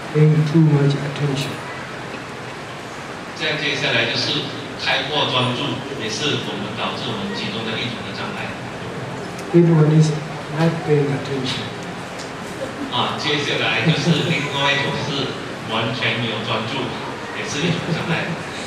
paying too much attention. 再接下来就是太过专注，也是我们导致我们其中的一种的障碍。 If one is not paying attention. 接下来就是另外一种是完全没有专注，也是一种障碍。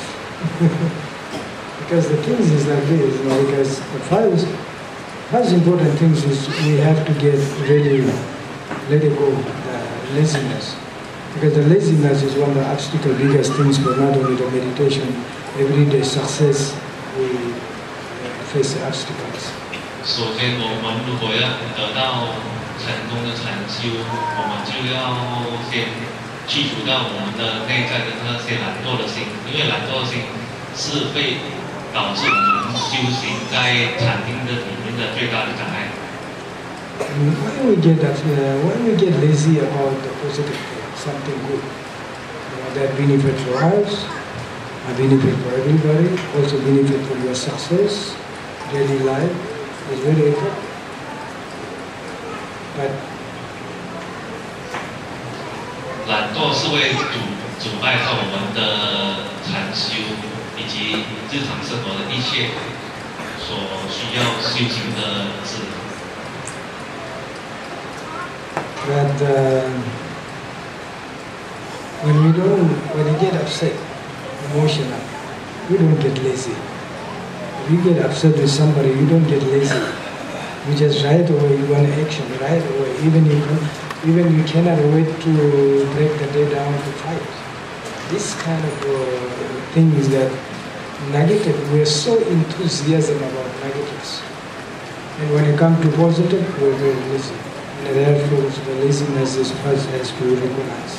Because the things is like this, because the first important things is we have to get really let it go, the laziness. Because the laziness is one of the obstacle, biggest things for not only the meditation, everyday success, we face the obstacles. 首先，我们如果要得到成功的禅修，我们就要先去除掉我们的内在的那些懒惰的心，因为懒惰的心是会导致我们修行在禅定的里面的最大的障碍。 When we get lazy about the positive thing, something good, that benefit for us, a benefit for everybody, also benefit for your success, daily life is very important. But 懒惰是会阻碍到我们的禅修以及日常生活的一切所需要修行的事。 But when you get upset, emotional, you don't get lazy. If you get upset with somebody, you don't get lazy. You just right away you want action, right away. Even you cannot wait to break the day down to fight. This kind of thing is that negative. We are so enthusiastic about negatives, and when it comes to positive, we are very lazy. And therefore, the laziness is first has to recognize.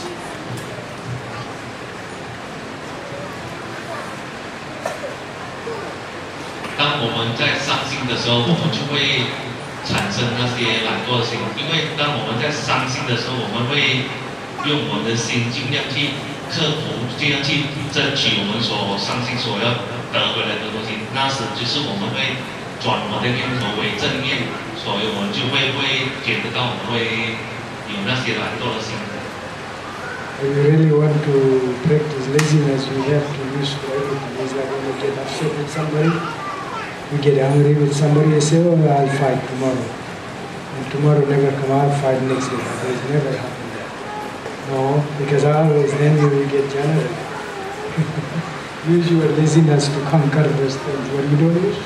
当我们在伤心的时候，我们就会产生那些懒惰的心，因为当我们在伤心的时候，我们会用我们的心尽量去克服，尽量去争取我们所伤心所要得回来的东西。那时就是我们会转我们的念头为正念，所以我们就会觉得到我们会有那些懒惰的心。 If you really want to practice laziness, we have to use for everything. It's like when you get upset with somebody, you get angry with somebody, you say, oh, I'll fight tomorrow. And tomorrow never come, I'll fight next day. It never happened that. No, because always then you will get generated. Use your laziness to conquer those things. What you don't use?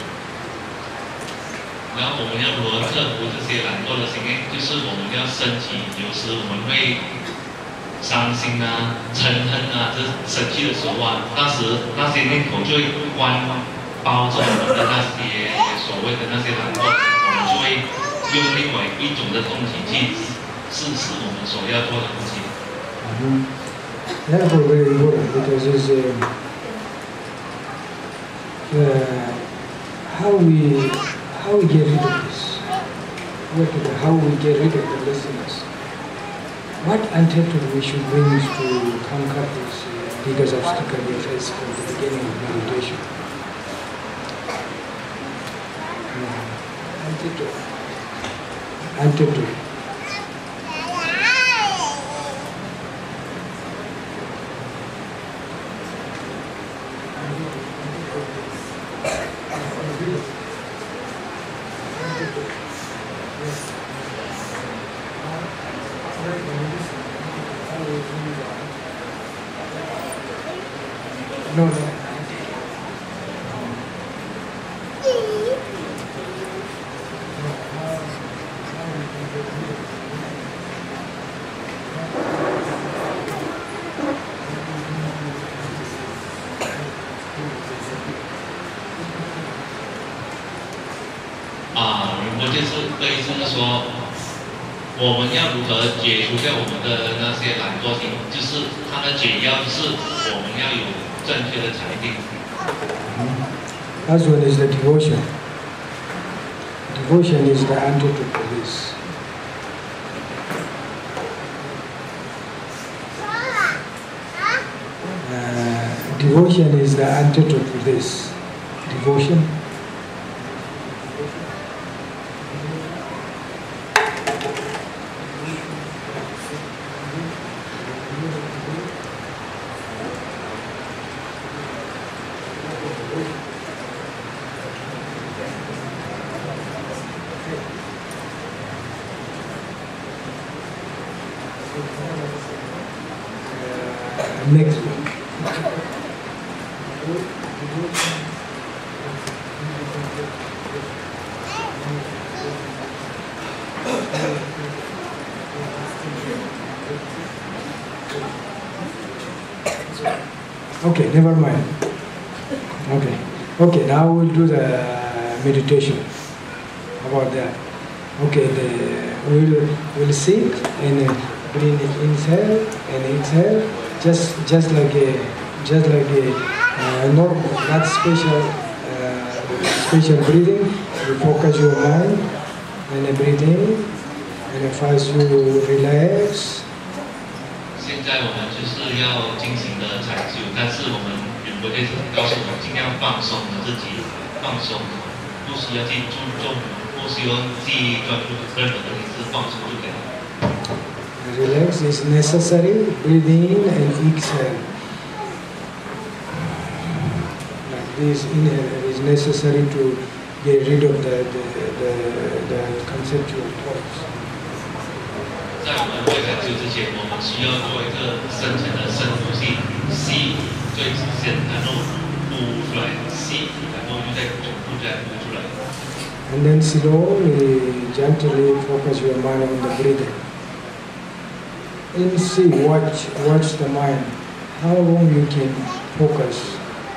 然后我们要如何克服这些懒惰的心呢？就是我们要升起，有时我们会伤心啊、嗔恨啊、这生气的时候啊，那时那些念头就会包着我们的那些所谓的那些懒惰，我们就会用另外一种的东西去实施我们所要做的东西。 Therefore, very important because it's how we get rid of this. How we get rid of the laziness. What antidote we should bring to conquer this biggest obstacle we face from the beginning of meditation? Antidote. No. 就是说，我们要如何解除掉我们的那些懒惰心？就是它的解药，就是我们要有正确的禅定。 Last one is the devotion. Devotion is the antidote for this. Devotion is the antidote for this. Devotion. Next one. Okay, never mind. Okay. Okay, now we'll do the meditation. How about that? Okay, we'll sit and breathe inhale and exhale, just like a normal, not special breathing. You focus your mind and breathe in, and first you relax. 现在我们就是要进行的禅修，但是我们云波会告诉我们尽量放松的自己，放松，不需要去注重，不需要去专注任何东西，是放松就可以了。 Relax is necessary. Breathe in and exhale. Like this inhale is necessary to get rid of the conceptual thoughts. 在我们会禅修之前，我们需要做一个深层的深呼吸，吸最先，然后呼出来，吸，然后又再重复再呼出来。 And then slowly, gently focus your mind on the breathing. And see, watch the mind. How long you can focus.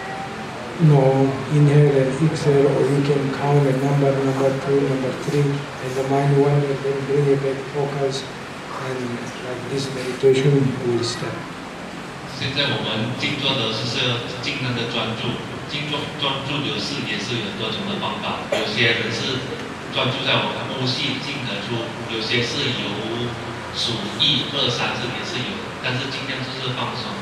Inhale and exhale, or you can count a number 2, number 3, and the mind wanders, then bring it back, focus, and like this meditation will start. 现在我们静坐的是要尽量的专注，静坐专注也是有很多种的方法。有些人是专注在我们呼吸进而出，有些是由数1、2、3这也是有，但是尽量就是放松。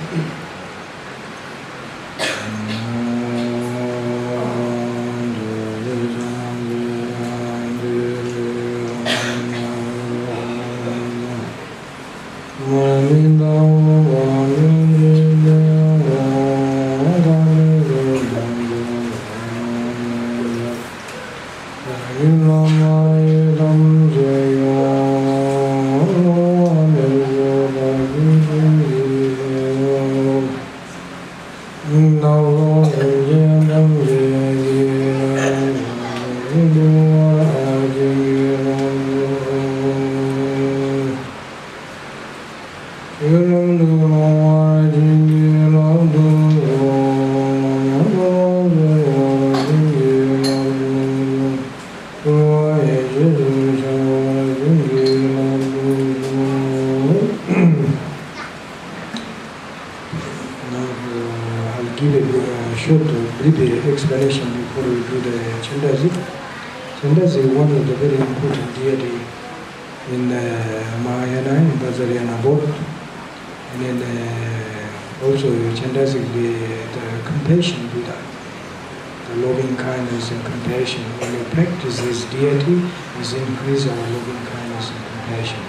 Explanation before we do the Chandasi. Chandasi is one of the very important deity in Mahayana, in Vajrayana both. And then also Chandasi is the compassion Buddha, the loving kindness and compassion. When we practice this deity, is increase our loving kindness and compassion.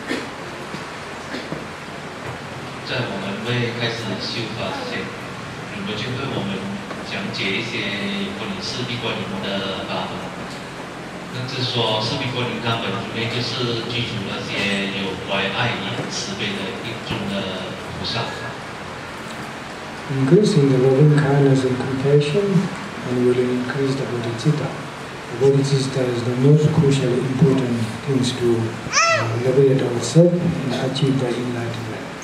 在我们未开始修法之前，你们就对我们讲解一些有关于四谛观音的法门。那就是说，四谛观音它本主内就是具足那些有怀爱以慈悲的一种的菩萨。 Increasing the loving kindness and compassion, and will increase the bodhicitta. The bodhicitta is the most crucial, important things to liberate ourselves and achieve the enlightenment.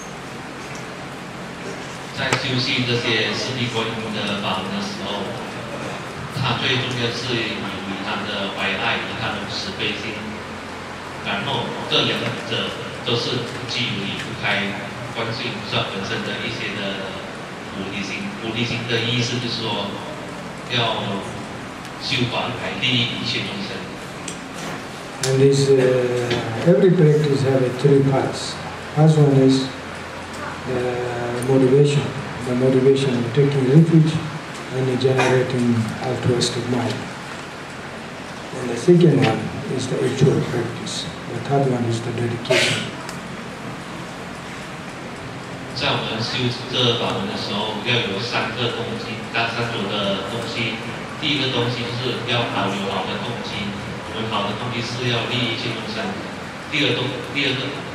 在修习这些四谛观音的法门的时候，它最重要是以他的怀爱，以他的慈悲心，然后这两者都是基于离不开观世音菩萨本身的一些的菩提心。菩提心的意思就是说，要修法来利益一切众生。 And this every practice have three parts. First one is the motivation of taking refuge and generating altruistic mind. And the second one is the actual practice. The third one is the dedication. 在我们修这法门的时候，要有三个东西，三种的东西。第一个东西就是要有好的动机，我们好的动机是要利益一切众生。第二个